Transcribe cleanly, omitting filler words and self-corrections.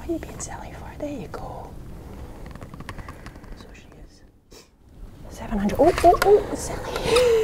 What are you being silly for? There you go. So she is 700. Oh, silly.